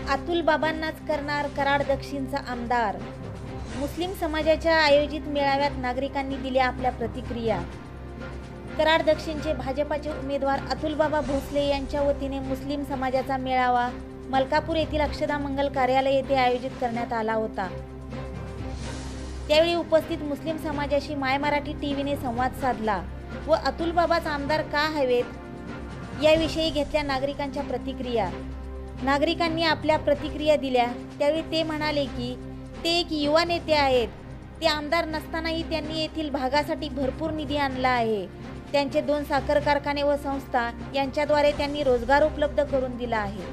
अतुल बाबांनाच करणार कराड दक्षिणचा आमदार। मुस्लिम समाजाच्या आयोजित मेळाव्यात नागरिकांनी दिल्या आपल्या प्रतिक्रिया। कराड दक्षिणचे भाजपाचे उमेदवार अतुल बाबा भोसले यांच्या वतीने मुस्लिम समाजाचा मेळावा मलकापूर येथील अक्षदा मंगल कार्यालय येथे आयोजित करण्यात आला होता। त्यावेळी उपस्थित मुस्लिम समाजाशी माय मराठी टीव्हीने संवाद साधला व अतुल बाबाच आमदार का हवेत याविषयी घेतल्या नागरिकांच्या प्रतिक्रिया। नागरिकांनी आपल्या प्रतिक्रिया दिल्या त्यावेळी ते म्हणाले की ते एक युवा नेते आहेत। ते आमदार नसतानाही त्यांनी येथील भागासाठी भरपूर निधी आणला आहे। त्यांचे 2 साखर कारखाने व संस्था यांच्याद्वारे त्यांनी रोजगार उपलब्ध करून दिला आहे।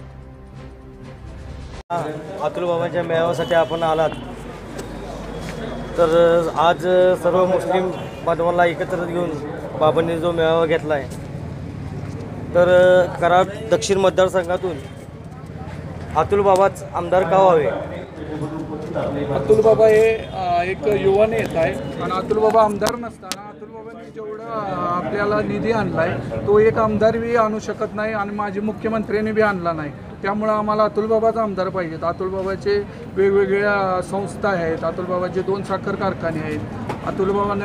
अतुल बाबांच्या मेळाव्यासाठी आपण आलात तर आज सर्व मुस्लिम बांधवांना एकत्र घेऊन बाबांनी जो मेळावा घेतला आहे तर कराड दक्षिण मतदारसंघातून अतुल बाबाच आमदार का व्हावे। अतुल बाबा हे एक युवा नेता आहे आणि अतुल बाबा आमदार नसताना अतुल बाबांनी जेवढं आपल्याला निधी आणलाय तो एक आमदार बी आणू शकत नाही आणि माजी मुख्यमंत्र्यांनी बी आणला नाही। त्यामुळे आम्हाला अतुल बाबाचा आमदार पाहिजेत। अतुल बाबाचे वेगवेगळ्या संस्था आहेत, अतुल बाबाचे 2 साखर कारखाने आहेत। अतुल बाबांना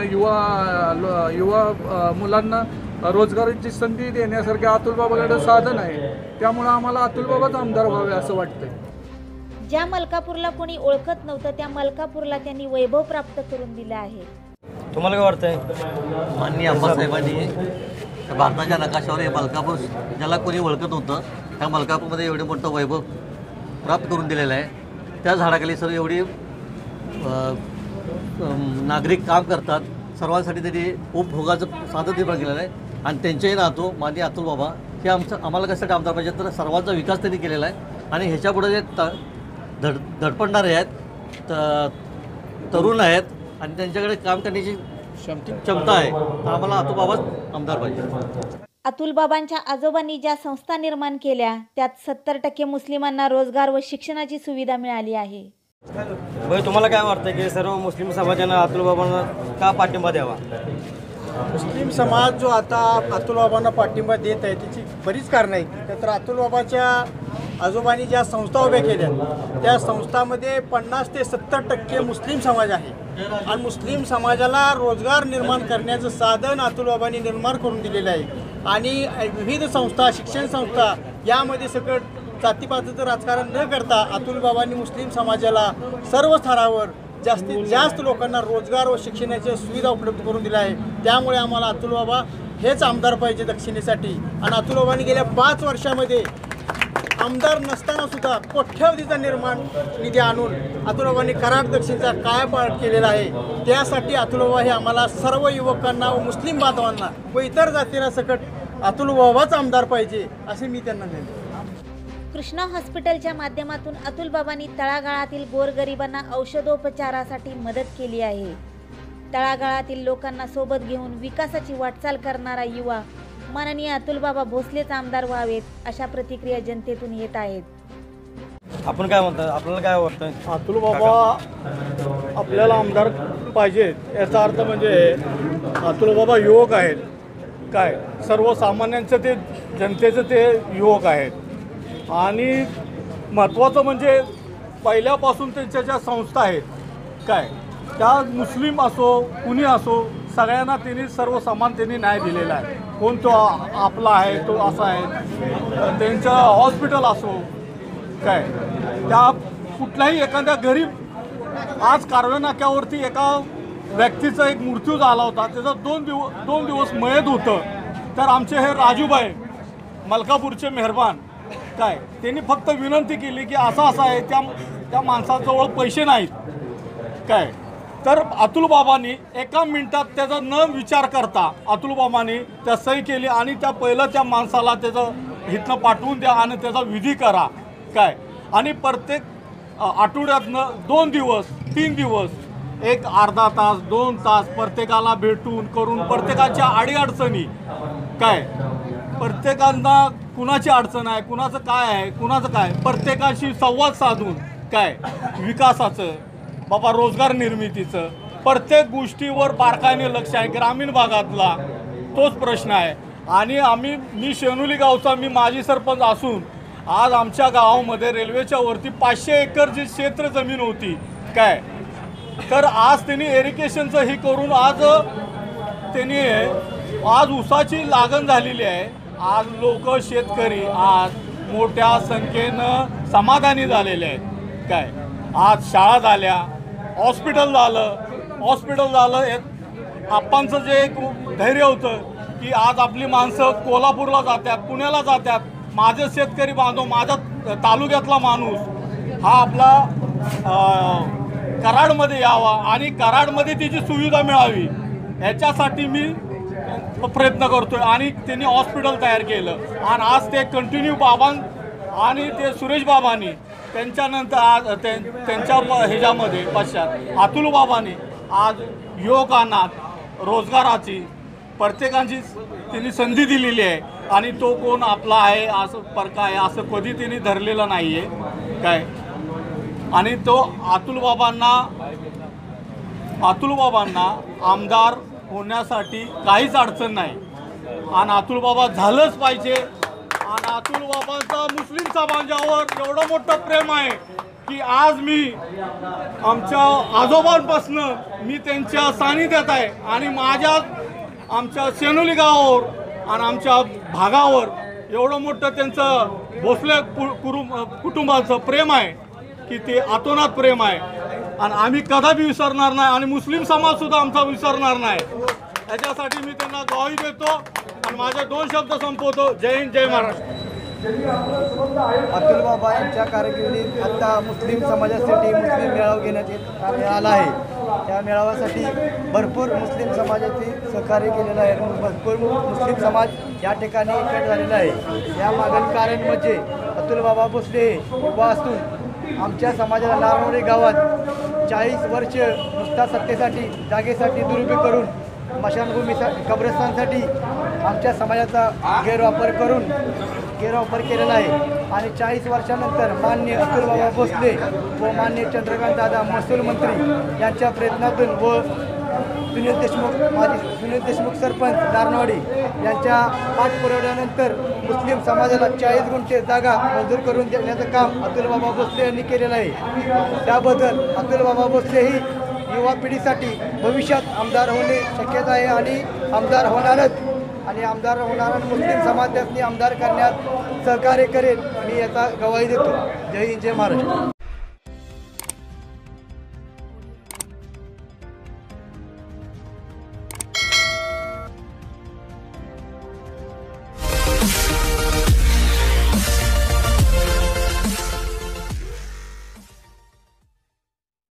युवा मुलांना रोजगाराची संधी देण्यासारखे अतुल बाबाकडे साधन आहे। त्यामुळे आम्हाला अतुल बाबाच आमदार व्हावे असं वाटतंय। ज्या मलकापूरला कोणी ओळखत नव्हतं त्या मलकापूरला त्यांनी वैभव प्राप्त करून दिलं आहे। तुम्हाला काय वाटतंय? माननीय अप्पासाहेबांनी भारताच्या नकाशावर हे मलकापूर ज्याला कोणी ओळखत नव्हतं त्या मलकापूरमध्ये एवढे मोठं वैभव प्राप्त करून दिलेलं आहे। त्या झाडाखाली सर्व एवढी नागरिक काम करतात, सर्वांसाठी त्यांनी उपभोगाचं साधन निर्माण केलेलं आहे आणि त्यांचेही नातू माननीय अतुल बाबा हे आम्हाला कशासाठी आमदार पाहिजे तर सर्वांचा विकास त्यांनी केलेला आहे आणि ह्याच्यापुढे जे धडपडणारे आहेत, तरुण आहेत आणि त्यांच्याकडे काम करण्याची क्षमता आहे तर आम्हाला अतुल बाबाच आमदार पाहिजे। अतुल बाबांच्या आजोबांनी ज्या संस्था निर्माण केल्या त्यात 70% मुस्लिमांना रोजगार व शिक्षणाची सुविधा मिळाली आहे। भाई तुम्हाला काय वाटतं की सर्व मुस्लिम समाजानं अतुल बाबांना का पाठिंबा द्यावा? मुस्लिम समाज जो आता अतुल बाबांना पाठिंबा देत आहे त्याची बरीच कारणं आहेत। तर अतुल बाबाच्या आजोबांनी ज्या संस्था उभ्या केल्या त्या संस्थांमध्ये 50 ते 70% मुस्लिम समाज आहे आणि मुस्लिम समाजाला रोजगार निर्माण करण्याचं साधन अतुल बाबांनी निर्माण करून दिलेलं आहे आणि विविध संस्था, शिक्षण संस्था यामध्ये सगळं जातीपातीचं राजकारण न करता अतुल बाबांनी मुस्लिम समाजाला सर्व स्तरावर जास्तीत जास्त लोकांना रोजगार व शिक्षणाची सुविधा उपलब्ध करून दिल्या आहे। त्यामुळे आम्हाला अतुल बाबा हेच आमदार पाहिजे दक्षिणेसाठी आणि अतुल बाबांनी गेल्या 5 वर्षामध्ये आमदार नसताना सुद्धा कोट्यवधीचा निर्माण निधी आणून अतुल बाबांनी कराड दक्षिणचा कायापालट केलेला आहे। त्यासाठी अतुल बाबा हे आम्हाला सर्व युवकांना व मुस्लिम बांधवांना व इतर जातीला सकट अतुल बाबाच आमदार पाहिजे असे मी त्यांना म्हणतो। कृष्णा हॉस्पिटलच्या माध्यमातून अतुल बाबांनी तळागाळातील गोरगरिबांना औषधोपचारासाठी मदत केली आहे। तळागाळातील लोकांना सोबत घेऊन विकासाची वाटचाल करणारा युवा माननीय अतुल बाबा भोसलेच आमदार व्हावेत अशा प्रतिक्रिया जनतेतून येत आहेत। आपण काय म्हणता, आपल्याला काय वाटतं? अतुल बाबा आपल्याला आमदार पाहिजेत याचा अर्थ म्हणजे अतुल बाबा युवक आहेत, काय सर्वसामान्यांचं ते जनतेचं ते युवक आहेत आणि महत्त्वाचं म्हणजे पहिल्यापासून त्यांच्या ज्या संस्था आहेत काय त्या मुस्लिम असो कुणी असो सगळ्यांना त्यांनी सर्व समान त्यांनी न्याय दिलेला आहे। कोण तो आपला आहे तो असा आहे, त्यांचं हॉस्पिटल असो काय त्या कुठल्याही एखाद्या गरीब आज कारवे नाक्यावरती एका व्यक्तीचा एक मृत्यू झाला होता, त्याचा 2 दिवस मयत होतं तर आमचे हे राजूबाई मलकापूरचे मेहरबान काय त्यांनी फक्त विनंती केली की असं आहे त्या माणसाजवळ पैसे नाहीत काय तर अतुल बाबांनी एका मिनिटात त्याचा न विचार करता अतुल बाबांनी त्या सही केली आणि पहिलं त्या माणसाला त्याचं हितनं पाठवून द्या आणि त्याचा विधी करा काय आणि प्रत्येक आठवड्यातनं 2 दिवस 3 दिवस एक अर्धा तास 2 तास प्रत्येकाला भेटून करून प्रत्येकाच्या अडीअडचणी काय प्रत्येकांना कुणाची अडचण आहे कुणाचं काय आहे कुणाचं काय प्रत्येकाशी संवाद साधून काय विकासाचं बाबा रोजगार निर्मितीचं प्रत्येक गोष्टीवर बारकाईने लक्ष आहे। ग्रामीण भागातला तोच प्रश्न आहे आणि मी शेनुली गावचा मी माजी सरपंच असून आज आमच्या गावामध्ये रेल्वेच्या वरती 500 एकर जी क्षेत्र जमीन होती काय, तर आज त्यांनी एरिगेशनचं हे करून आज त्यांनी आज ऊसाची लागण झालेली आहे. आज लोक शेतकरी आज मोठ्या संख्येनं समाधानी झालेले आहेत काय. आज शाळा झाल्या, हॉस्पिटल झालं. आप्पांचं जे एक धैर्य होतं की आज आपली माणसं कोल्हापूरला जातात, पुण्याला जातात. माझे शेतकरी बांधव, माझ्या तालुक्यातला माणूस हा आपला कराडमध्ये यावा आणि कराडमध्ये तिची सुविधा मिळावी याच्यासाठी मी प्रयत्न करतोय. आणि त्यांनी हॉस्पिटल तयार केलं आणि आज ते कंटिन्यू बाबां आणि ते सुरेश बाबांनी त्यांच्यानंतर आज त्यांच्या ह्याच्यामध्ये पश्चात अतुल बाबांनी आज युवकांना रोजगाराची प्रत्येकाची त्यांनी संधी दिलेली आहे. आणि तो कोण आपला आहे असं परका आहे असं कधी त्यांनी धरलेलं नाही आहे काय. आणि तो अतुल बाबांना आमदार होण्यासाठी काहीच अडचण नाही आणि अतुल बाबा झालंच पाहिजे. आणि अतुल बाबांचा मुस्लिम समाजावर एवढं मोठं प्रेम आहे की आज मी आमच्या आजोबांपासनं मी त्यांच्या सानिध्यात आहे आणि आमच्या सेनोली गावावर आणि आमच्या भागावर एवढं मोठं त्यांचं भोसले कुटुंबाचं प्रेम आहे की ते अतोनात प्रेम आहे आणि आम्ही कदापि विसरणार नाही आणि मुस्लिम समाजसुद्धा आमचा विसरणार नाही. याच्यासाठी मी त्यांना ग्वाही देतो आणि माझे 2 शब्द संपवतो. जय हिंद, जय महाराष्ट्र. अतुल बाबा यांच्या कारकिर्दीत आता मुस्लिम समाजासाठी मुस्लिम मेळावा घेण्यात येत आला आहे. त्या मेळाव्यासाठी भरपूर मुस्लिम समाजाचे सहकार्य केलेलं आहे. भरपूर मुस्लिम समाज या ठिकाणी एकत्र झालेला आहे. या मागील कारण म्हणजे अतुल बाबा भोसले युवा असून आमच्या समाजाला नारनोरी गावात 40 वर्ष नुसता सत्तेसाठी जागेसाठी दुरुपयोग करून स्मशानभूमीसाठी कब्रस्तानसाठी आमच्या समाजाचा गैरवापर केलेला आहे. आणि 40 वर्षानंतर माननीय अतुल बाबा भोसले व माननीय चंद्रकांत दादा महसूल मंत्री यांच्या प्रयत्नातून व सुनील देशमुख सरपंच नारनवाडी यांच्या पाठपुराव्यानंतर मुस्लिम समाजाला 40 गुंठे जागा मंजूर करून देण्याचं काम अतुल बाबा भोसले यांनी केलेलं आहे. त्याबद्दल अतुल बाबा भोसले ही युवा पिढीसाठी भविष्यात आमदार होणे शक्यता आहे आणि आमदार होणारच. आणि आमदार होणारा मुस्लिम समाजाने आमदार करण्यात सहकार्य करेल मी याचा ग्वाही देतो. जय हिंद, जय महाराष्ट्र.